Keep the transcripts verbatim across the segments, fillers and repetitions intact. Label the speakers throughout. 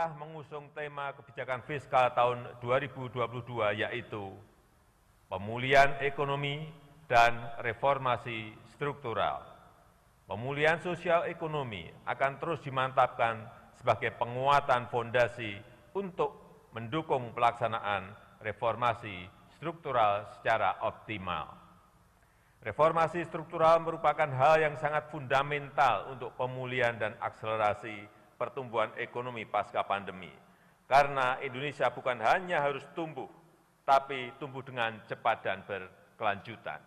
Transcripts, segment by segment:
Speaker 1: pemerintah mengusung tema kebijakan fiskal tahun dua ribu dua puluh dua yaitu pemulihan ekonomi dan reformasi struktural. Pemulihan sosial ekonomi akan terus dimantapkan sebagai penguatan fondasi untuk mendukung pelaksanaan reformasi struktural secara optimal. Reformasi struktural merupakan hal yang sangat fundamental untuk pemulihan dan akselerasi pertumbuhan ekonomi pasca pandemi. Karena Indonesia bukan hanya harus tumbuh, tapi tumbuh dengan cepat dan berkelanjutan.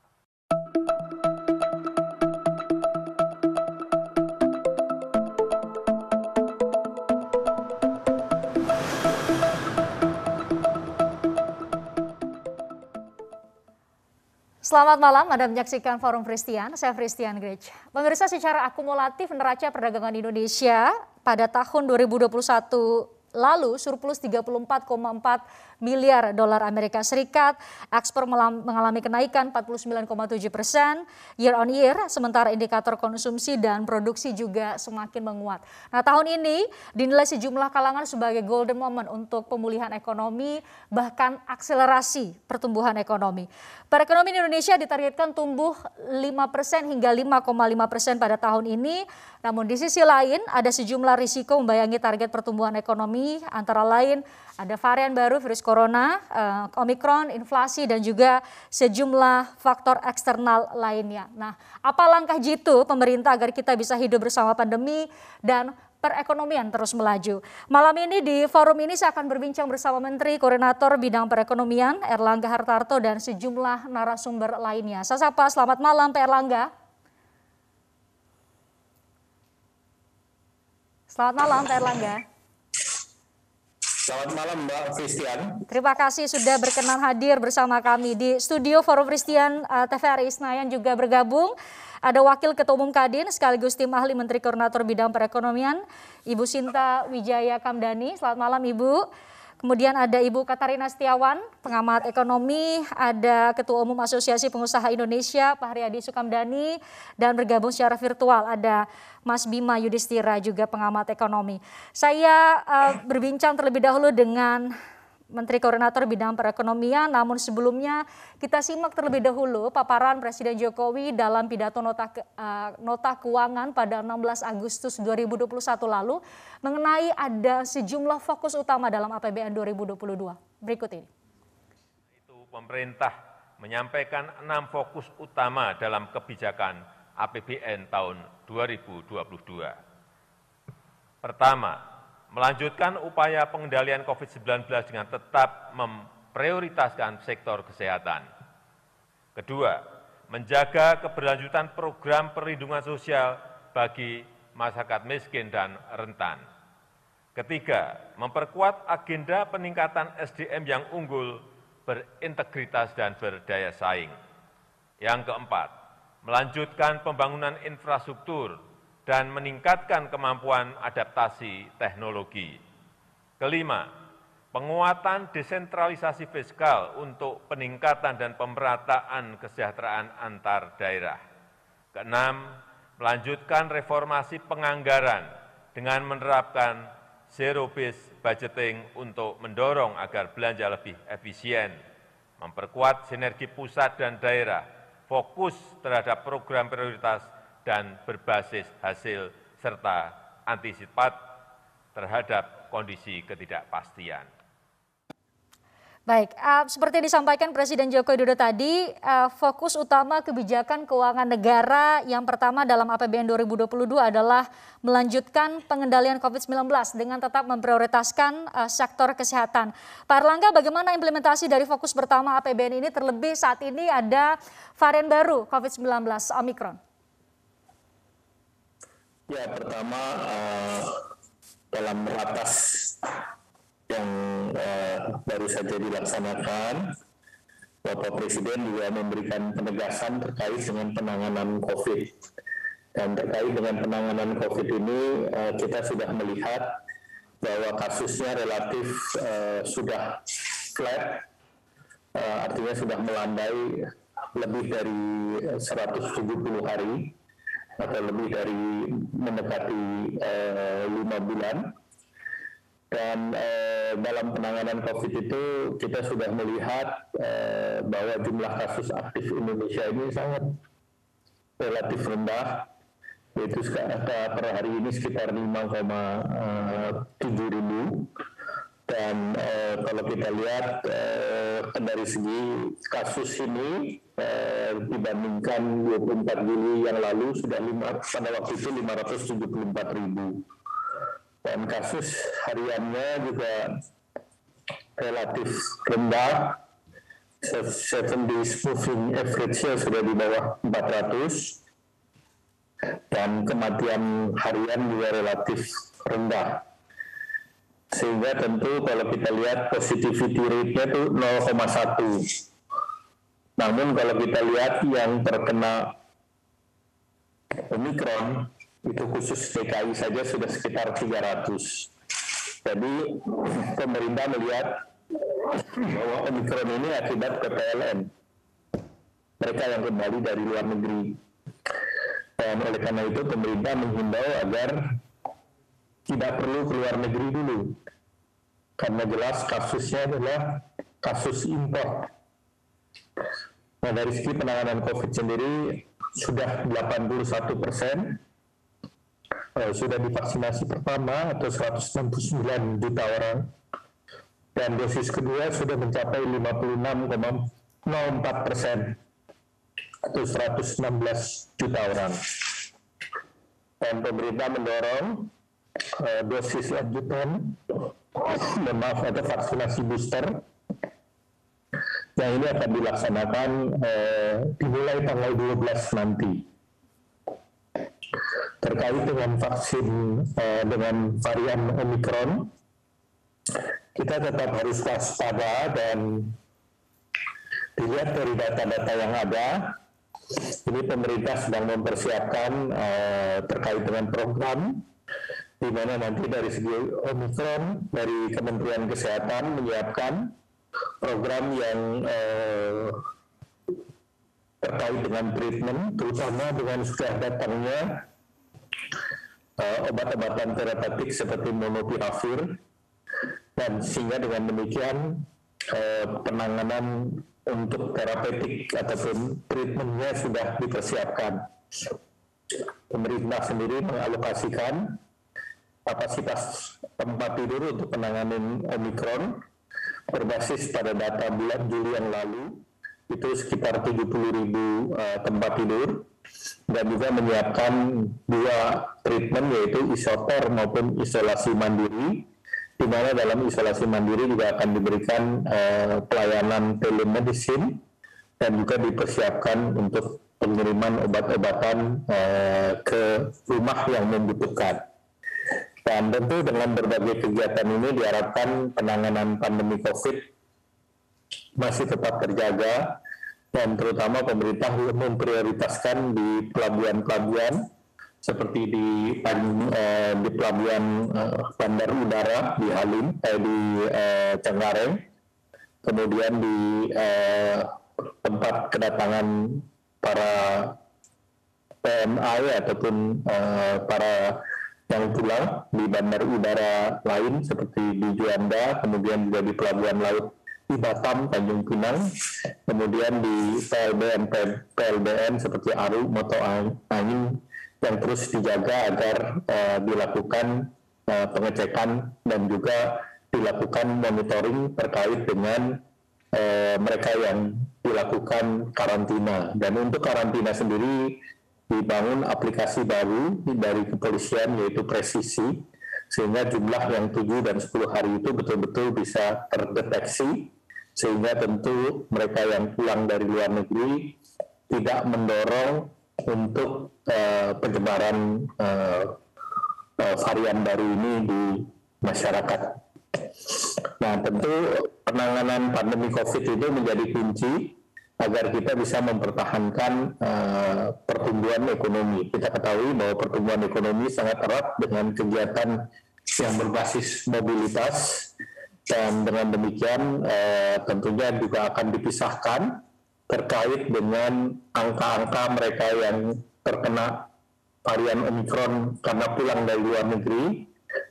Speaker 2: Selamat malam, Anda menyaksikan Forum Christian, saya Christian Grech. Pemirsa, secara akumulatif neraca perdagangan Indonesia pada tahun dua ribu dua puluh satu lalu surplus tiga puluh empat koma empat miliar dolar Amerika Serikat, ekspor mengalami kenaikan empat puluh sembilan koma tujuh persen year on year, sementara indikator konsumsi dan produksi juga semakin menguat. Nah, tahun ini dinilai sejumlah kalangan sebagai golden moment untuk pemulihan ekonomi, bahkan akselerasi pertumbuhan ekonomi. Perekonomian Indonesia ditargetkan tumbuh lima persen hingga lima koma lima persen pada tahun ini, namun di sisi lain ada sejumlah risiko membayangi target pertumbuhan ekonomi, antara lain ada varian baru virus corona, uh, Omikron, inflasi, dan juga sejumlah faktor eksternal lainnya. Nah, apa langkah jitu pemerintah agar kita bisa hidup bersama pandemi dan perekonomian terus melaju? Malam ini di forum ini saya akan berbincang bersama Menteri Koordinator Bidang Perekonomian Erlangga Hartarto dan sejumlah narasumber lainnya. Saya sapa, selamat malam Pak Erlangga. Selamat malam Pak Erlangga.
Speaker 3: Selamat malam Mbak Christian.
Speaker 2: Terima kasih sudah berkenan hadir bersama kami di studio Forum Christian uh, T V R I Senayan. Juga bergabung ada Wakil Ketua Umum Kadin sekaligus tim ahli Menteri Koordinator Bidang Perekonomian, Ibu Sinta Wijaya Kamdani. Selamat malam Ibu. Kemudian ada Ibu Katarina Setiawan, pengamat ekonomi, ada Ketua Umum Asosiasi Pengusaha Indonesia, Pak Haryadi Sukamdhani, dan bergabung secara virtual ada Mas Bima Yudhistira, juga pengamat ekonomi. Saya uh, berbincang terlebih dahulu dengan Menteri Koordinator Bidang Perekonomian, namun sebelumnya kita simak terlebih dahulu paparan Presiden Jokowi dalam pidato nota, uh, nota keuangan pada enam belas Agustus dua ribu dua puluh satu lalu mengenai ada sejumlah fokus utama dalam A P B N dua ribu dua puluh dua. Berikut ini.
Speaker 1: Itu pemerintah menyampaikan enam fokus utama dalam kebijakan A P B N tahun dua ribu dua puluh dua. Pertama, melanjutkan upaya pengendalian covid sembilan belas dengan tetap memprioritaskan sektor kesehatan. Kedua, menjaga keberlanjutan program perlindungan sosial bagi masyarakat miskin dan rentan. Ketiga, memperkuat agenda peningkatan S D M yang unggul, berintegritas dan berdaya saing. Yang keempat, melanjutkan pembangunan infrastruktur dan meningkatkan kemampuan adaptasi teknologi. Kelima, penguatan desentralisasi fiskal untuk peningkatan dan pemerataan kesejahteraan antar daerah. Keenam, melanjutkan reformasi penganggaran dengan menerapkan zero-based budgeting untuk mendorong agar belanja lebih efisien, memperkuat sinergi pusat dan daerah, fokus terhadap program prioritas dan berbasis hasil serta antisipat terhadap kondisi ketidakpastian.
Speaker 2: Baik, uh, seperti disampaikan Presiden Joko Widodo tadi, uh, fokus utama kebijakan keuangan negara yang pertama dalam A P B N dua ribu dua puluh dua adalah melanjutkan pengendalian covid sembilan belas dengan tetap memprioritaskan uh, sektor kesehatan. Pak Erlangga, bagaimana implementasi dari fokus pertama A P B N ini, terlebih saat ini ada varian baru covid sembilan belas Omikron?
Speaker 3: Ya, pertama uh, dalam ratas yang uh, baru saja dilaksanakan, Bapak Presiden juga memberikan penegasan terkait dengan penanganan COVID. Dan terkait dengan penanganan COVID ini, uh, kita sudah melihat bahwa kasusnya relatif uh, sudah flat, uh, artinya sudah melandai lebih dari seratus tujuh puluh hari. Atau lebih dari mendekati uh, lima bulan, Dan eh, dalam penanganan COVID itu kita sudah melihat eh, bahwa jumlah kasus aktif Indonesia ini sangat relatif rendah, yaitu per hari ini sekitar lima koma tujuh ribu. Dan eh, kalau kita lihat eh, dari segi kasus ini eh, dibandingkan dua puluh empat Juli yang lalu sudah lima, pada waktu itu lima ratus tujuh puluh empat ribu. Dan kasus hariannya juga relatif rendah, seven days moving average-nya sudah di bawah empat ratus, dan kematian harian juga relatif rendah. Sehingga tentu kalau kita lihat positivity rate-nya itu nol koma satu. Namun kalau kita lihat yang terkena Omicron, itu khusus D K I saja sudah sekitar tiga ratus. Jadi pemerintah melihat bahwa Omicron ini akibat P P L N, mereka yang kembali dari luar negeri. Dan oleh karena itu pemerintah menghimbau agar tidak perlu keluar negeri dulu, karena jelas kasusnya adalah kasus impor. Nah, dari segi penanganan COVID sendiri sudah delapan puluh satu persen eh, sudah divaksinasi pertama atau seratus enam puluh sembilan juta orang, dan dosis kedua sudah mencapai lima puluh enam koma nol empat persen atau seratus enam belas juta orang. Dan pemerintah mendorong uh, dosis lanjutan, maaf, atau vaksinasi booster yang ini akan dilaksanakan uh, dimulai tanggal dua belas nanti. Terkait dengan vaksin uh, dengan varian Omicron, kita tetap harus waspada dan dilihat dari data-data yang ada. Ini pemerintah sedang mempersiapkan uh, terkait dengan program di mana nanti dari segi Omicron dari Kementerian Kesehatan menyiapkan program yang uh, terkait dengan treatment, terutama dengan sudah datangnya uh, obat-obatan terapeutik seperti molnupiravir, dan sehingga dengan demikian uh, penanganan untuk terapeutik ataupun treatmentnya sudah dipersiapkan. Pemerintah sendiri mengalokasikan kapasitas tempat tidur untuk penanganan Omicron berbasis pada data bulan Juli yang lalu, itu sekitar tujuh puluh ribu uh, tempat tidur, dan juga menyiapkan dua treatment, yaitu isoter maupun isolasi mandiri, di mana dalam isolasi mandiri juga akan diberikan eh, pelayanan telemedicine dan juga dipersiapkan untuk pengiriman obat-obatan eh, ke rumah yang membutuhkan. Dan tentu dengan berbagai kegiatan ini diharapkan penanganan pandemi COVID masih tetap terjaga, dan terutama pemerintah memprioritaskan di pelabuhan-pelabuhan seperti di eh, di pelabuhan eh, bandar udara di Halim, eh, di eh, Cengkareng, kemudian di eh, tempat kedatangan para P M I ataupun eh, para yang pulang di bandar udara lain seperti di Juanda, kemudian juga di pelabuhan laut di Batam, Tanjung Pinang, kemudian di P L B N P L B N seperti Aru, Moto Angin, yang terus dijaga agar uh, dilakukan uh, pengecekan dan juga dilakukan monitoring terkait dengan uh, mereka yang dilakukan karantina. Dan untuk karantina sendiri dibangun aplikasi baru dari kepolisian, yaitu Presisi, sehingga jumlah yang tujuh dan sepuluh hari itu betul-betul bisa terdeteksi, sehingga tentu mereka yang pulang dari luar negeri tidak mendorong untuk uh, penyebaran uh, uh, varian baru ini di masyarakat. Nah, tentu penanganan pandemi COVID itu menjadi kunci agar kita bisa mempertahankan uh, pertumbuhan ekonomi. Kita ketahui bahwa pertumbuhan ekonomi sangat erat dengan kegiatan yang berbasis mobilitas, dan dengan demikian uh, tentunya juga akan dipisahkan terkait dengan angka-angka mereka yang terkena varian Omicron karena pulang dari luar negeri,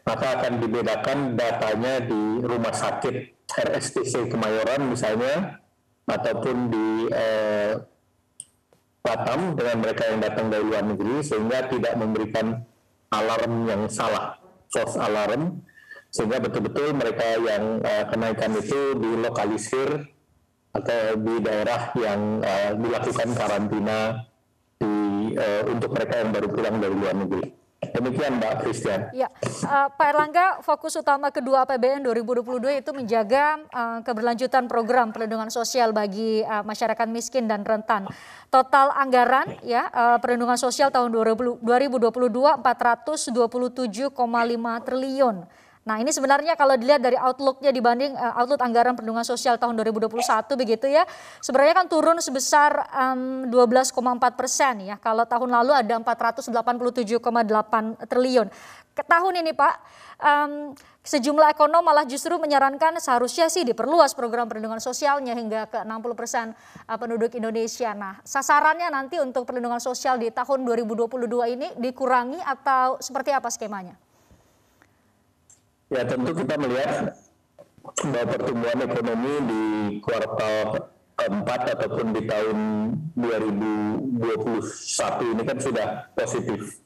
Speaker 3: maka akan dibedakan datanya di rumah sakit R S T C Kemayoran misalnya, ataupun di eh, Batam dengan mereka yang datang dari luar negeri, sehingga tidak memberikan alarm yang salah, false alarm, sehingga betul-betul mereka yang uh, kenaikan itu dilokalisir atau di daerah yang uh, dilakukan karantina di, uh, untuk mereka yang baru pulang dari luar negeri. Demikian Mbak Christian.
Speaker 2: Ya, uh, Pak Erlangga, fokus utama kedua A P B N dua ribu dua puluh dua itu menjaga uh, keberlanjutan program perlindungan sosial bagi uh, masyarakat miskin dan rentan. Total anggaran ya uh, perlindungan sosial tahun dua ribu dua puluh dua empat ratus dua puluh tujuh koma lima triliun. Nah ini sebenarnya kalau dilihat dari outlook-nya dibanding uh, outlook anggaran perlindungan sosial tahun dua ribu dua puluh satu begitu ya, sebenarnya kan turun sebesar um, dua belas koma empat persen ya. Kalau tahun lalu ada empat ratus delapan puluh tujuh koma delapan triliun. Ke tahun ini Pak, um, sejumlah ekonom malah justru menyarankan seharusnya sih diperluas program perlindungan sosialnya hingga ke enam puluh persen penduduk Indonesia. Nah sasarannya nanti untuk perlindungan sosial di tahun dua ribu dua puluh dua ini dikurangi atau seperti apa skemanya?
Speaker 3: Ya tentu kita melihat bahwa pertumbuhan ekonomi di kuartal keempat ataupun di tahun dua ribu dua puluh satu ini kan sudah positif.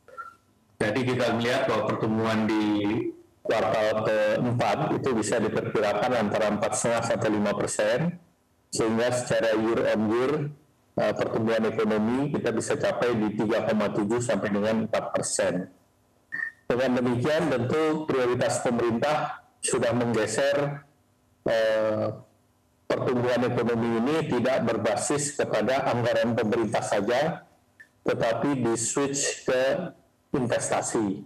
Speaker 3: Jadi kita melihat bahwa pertumbuhan di kuartal keempat itu bisa diperkirakan antara empat koma lima sampai lima persen, sehingga secara year on year pertumbuhan ekonomi kita bisa capai di tiga koma tujuh sampai dengan empat persen. Dengan demikian tentu prioritas pemerintah sudah menggeser eh, pertumbuhan ekonomi ini tidak berbasis kepada anggaran pemerintah saja, tetapi di-switch ke investasi.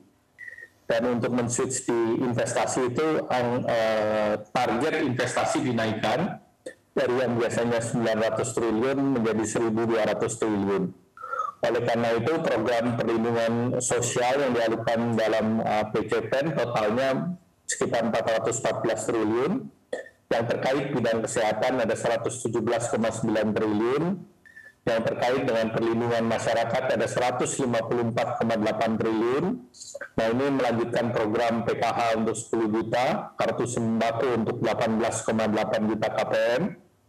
Speaker 3: Dan untuk men-switch di investasi itu ang, eh, target investasi dinaikkan dari yang biasanya sembilan ratus triliun menjadi seribu dua ratus triliun. Oleh karena itu program perlindungan sosial yang dialihkan dalam uh, P C P N totalnya sekitar empat ratus empat belas triliun, yang terkait bidang kesehatan ada seratus tujuh belas koma sembilan triliun, yang terkait dengan perlindungan masyarakat ada seratus lima puluh empat koma delapan triliun. Nah ini melanjutkan program P K H untuk sepuluh juta, kartu sembako untuk delapan belas koma delapan juta K P M,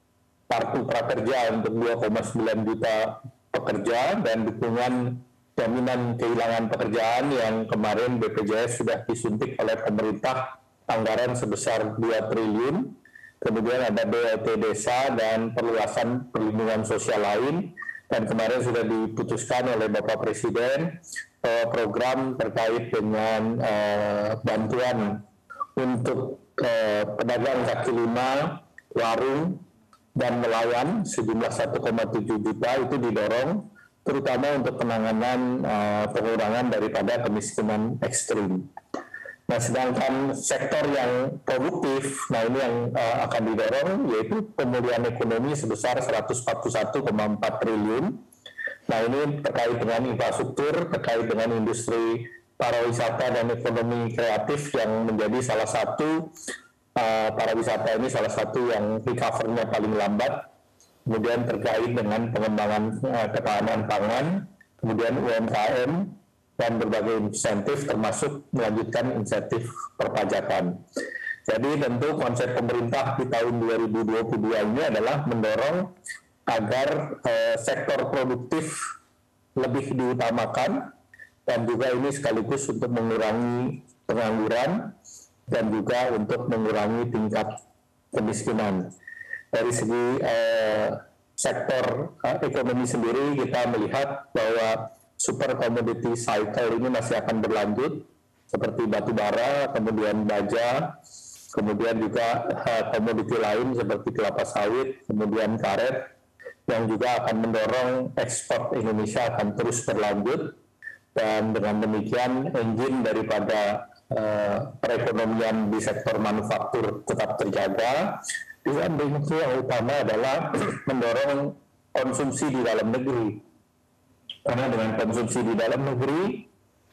Speaker 3: kartu prakerja untuk dua koma sembilan juta pekerja, dan dukungan jaminan kehilangan pekerjaan yang kemarin B P J S sudah disuntik oleh pemerintah anggaran sebesar dua triliun. Kemudian ada B L T desa dan perluasan perlindungan sosial lain, dan kemarin sudah diputuskan oleh Bapak Presiden eh, program terkait dengan eh, bantuan untuk eh, pedagang kaki lima, warung, dan nelayan sejumlah satu koma tujuh juta itu didorong terutama untuk penanganan uh, pengurangan daripada kemiskinan ekstrim. Nah, sedangkan sektor yang produktif, nah ini yang uh, akan didorong yaitu pemulihan ekonomi sebesar seratus empat puluh satu koma empat triliun. Nah, ini terkait dengan infrastruktur, terkait dengan industri pariwisata dan ekonomi kreatif yang menjadi salah satu Uh, pariwisata ini salah satu yang recover-nya paling lambat, kemudian terkait dengan pengembangan uh, ketahanan pangan, kemudian U M K M, dan berbagai insentif termasuk melanjutkan insentif perpajakan. Jadi tentu konsep pemerintah di tahun dua ribu dua puluh dua ini adalah mendorong agar uh, sektor produktif lebih diutamakan, dan juga ini sekaligus untuk mengurangi pengangguran dan juga untuk mengurangi tingkat kemiskinan. Dari segi eh, sektor eh, ekonomi sendiri, kita melihat bahwa super commodity cycle ini masih akan berlanjut, seperti batu bara, kemudian baja, kemudian juga eh, komoditi lain seperti kelapa sawit, kemudian karet, yang juga akan mendorong ekspor Indonesia akan terus berlanjut, dan dengan demikian engine daripada Uh, perekonomian di sektor manufaktur tetap terjaga. Di samping itu yang utama adalah mendorong konsumsi di dalam negeri, karena dengan konsumsi di dalam negeri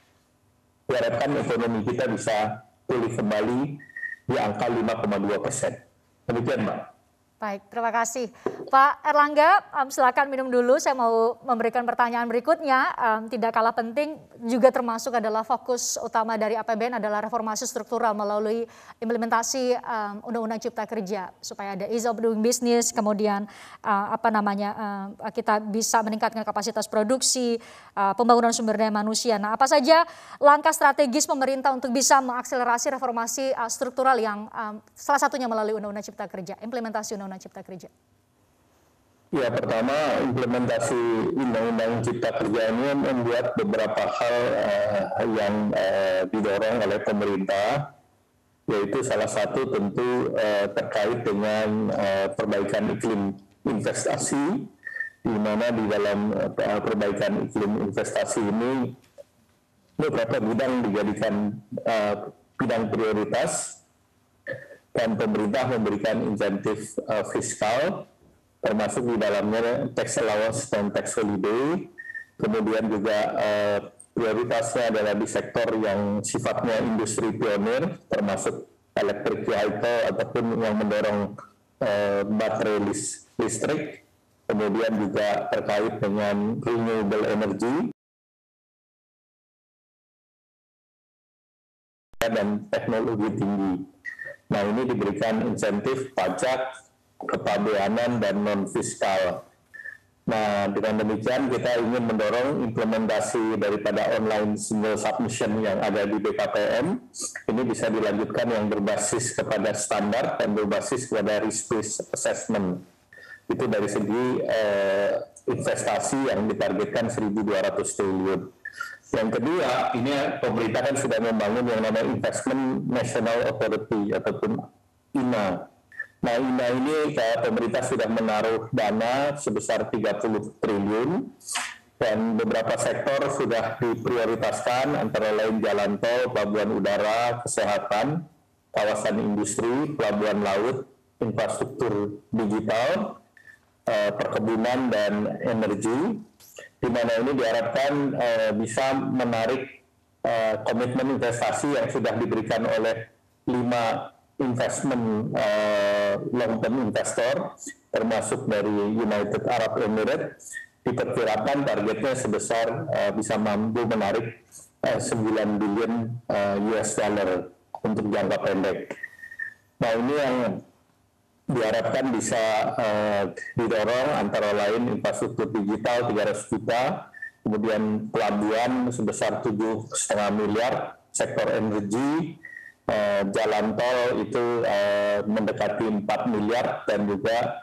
Speaker 3: diharapkan ekonomi kita bisa pulih kembali di angka lima koma dua persen. Demikian Mbak.
Speaker 2: Baik, terima kasih. Pak Erlangga, um, silakan minum dulu. Saya mau memberikan pertanyaan berikutnya. Um, tidak kalah penting, juga termasuk adalah fokus utama dari A P B N adalah reformasi struktural melalui implementasi um, Undang-Undang Cipta Kerja supaya ada ease of doing business, kemudian uh, apa namanya uh, kita bisa meningkatkan kapasitas produksi, uh, pembangunan sumber daya manusia. Nah, apa saja langkah strategis pemerintah untuk bisa mengakselerasi reformasi uh, struktural yang um, salah satunya melalui Undang-Undang Cipta Kerja, implementasi Undang-Undang Cipta Kerja?
Speaker 3: Ya, pertama implementasi Undang-Undang Cipta Kerja ini membuat beberapa hal uh, yang uh, didorong oleh pemerintah, yaitu salah satu tentu uh, terkait dengan uh, perbaikan iklim investasi, di mana di dalam uh, perbaikan iklim investasi ini beberapa bidang dijadikan uh, bidang prioritas, dan pemerintah memberikan insentif uh, fiskal, termasuk di dalamnya tax allowance dan tax holiday. Kemudian juga uh, prioritasnya adalah di sektor yang sifatnya industri pionir, termasuk electric vehicle ataupun yang mendorong uh, baterai lis listrik. Kemudian juga terkait dengan renewable energy dan teknologi tinggi. Nah, ini diberikan insentif pajak, kepabeanan, dan non-fiskal. Nah, dengan demikian kita ingin mendorong implementasi daripada online single submission yang ada di B K P M. Ini bisa dilanjutkan yang berbasis kepada standar dan berbasis kepada risk-based assessment. Itu dari segi eh, investasi yang ditargetkan seribu dua ratus triliun. Yang kedua, ini pemerintah kan sudah membangun yang namanya Investment National Authority ataupun I N A. Nah, I N A ini kayak pemerintah sudah menaruh dana sebesar tiga puluh triliun dan beberapa sektor sudah diprioritaskan, antara lain jalan tol, pelabuhan udara, kesehatan, kawasan industri, pelabuhan laut, infrastruktur digital, eh, perkebunan, dan energi, di mana ini diharapkan uh, bisa menarik uh, komitmen investasi yang sudah diberikan oleh lima investment uh, long-term investor, termasuk dari United Arab Emirates. Diperkirakan targetnya sebesar uh, bisa mampu menarik uh, sembilan billion uh, U S dollar untuk jangka pendek. Nah, ini yang diharapkan bisa uh, didorong, antara lain infrastruktur digital tiga ratus juta, kemudian pelabuhan sebesar tujuh koma lima miliar, sektor energi, uh, jalan tol itu uh, mendekati empat miliar, dan juga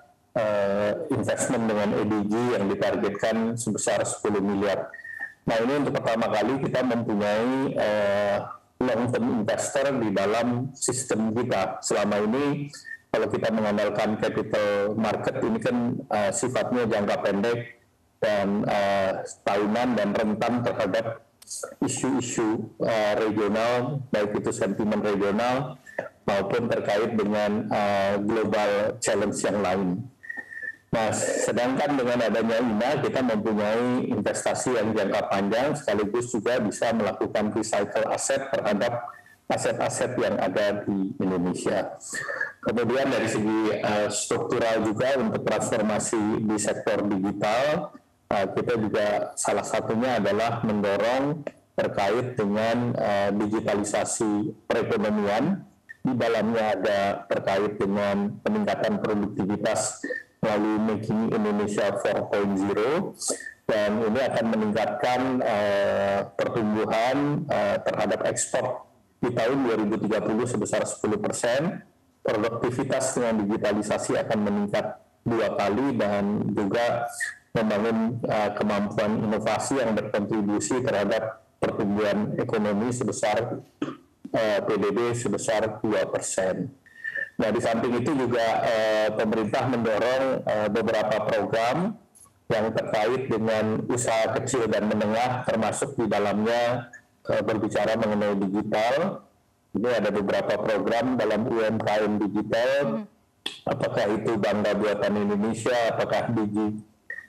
Speaker 3: uh, investment dengan E D G yang ditargetkan sebesar sepuluh miliar. Nah, ini untuk pertama kali kita mempunyai uh, long-term investor di dalam sistem kita. Selama ini kalau kita mengandalkan capital market ini kan uh, sifatnya jangka pendek dan uh, tahunan dan rentan terhadap isu-isu uh, regional, baik itu sentimen regional maupun terkait dengan uh, global challenge yang lain. Nah, sedangkan dengan adanya I N A kita mempunyai investasi yang jangka panjang, sekaligus juga bisa melakukan recycle aset terhadap aset-aset yang ada di Indonesia. Kemudian dari segi uh, struktural juga untuk transformasi di sektor digital, uh, kita juga salah satunya adalah mendorong terkait dengan uh, digitalisasi perekonomian. Di dalamnya ada terkait dengan peningkatan produktivitas melalui Making Indonesia empat titik nol, dan ini akan meningkatkan uh, pertumbuhan uh, terhadap ekspor di tahun dua ribu tiga puluh sebesar sepuluh persen, produktivitas dengan digitalisasi akan meningkat dua kali, dan juga membangun uh, kemampuan inovasi yang berkontribusi terhadap pertumbuhan ekonomi sebesar uh, P D B sebesar dua persen. Nah, di samping itu juga uh, pemerintah mendorong uh, beberapa program yang terkait dengan usaha kecil dan menengah, termasuk di dalamnya berbicara mengenai digital. Ini ada beberapa program dalam U M K M digital, hmm. apakah itu Bangga Buatan Indonesia, apakah Digi,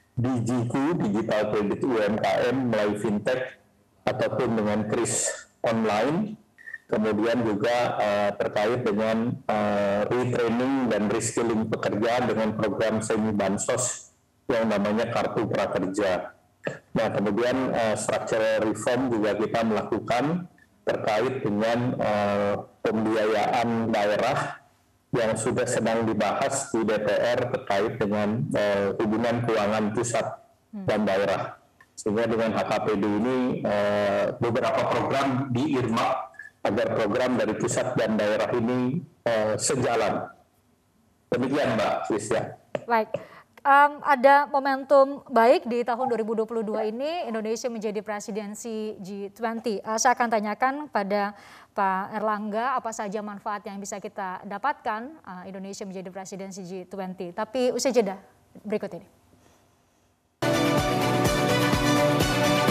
Speaker 3: Digiku, Digital Credit U M K M melalui fintech, ataupun dengan Kris Online. kemudian juga uh, terkait dengan uh, retraining dan reskilling pekerja dengan program semi bansos yang namanya Kartu Prakerja. Nah, kemudian uh, structural reform juga kita melakukan terkait dengan uh, pembiayaan daerah yang sudah sedang dibahas di D P R terkait dengan uh, hubungan keuangan pusat dan daerah. Sehingga dengan H K P D ini uh, beberapa program diirmak agar program dari pusat dan daerah ini uh, sejalan. Demikian Mbak Krisya.
Speaker 2: Baik. Um, ada momentum baik di tahun dua ribu dua puluh dua ini Indonesia menjadi presidensi G dua puluh. Uh, saya akan tanyakan pada Pak Erlangga apa saja manfaat yang bisa kita dapatkan uh, Indonesia menjadi presidensi G dua puluh. Tapi usai jeda berikut ini.